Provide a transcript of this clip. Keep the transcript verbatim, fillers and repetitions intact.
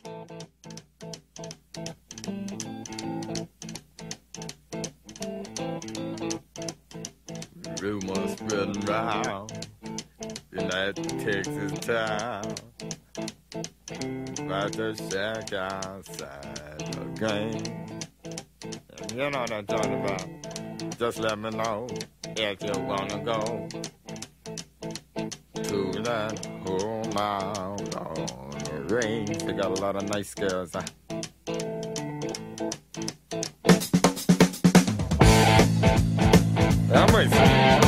Rumors spreading round in that Texas town about the shack outside the game. You know what I'm talking about. Just let me know if you wanna go to that home out on the range. They got a lot of nice girls. Huh? I'm waiting.